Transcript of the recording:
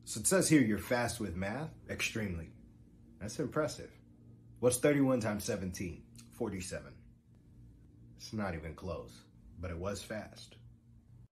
So it says here you're fast with math? Extremely. That's impressive. What's 31 times 17? 47. It's not even close, but it was fast.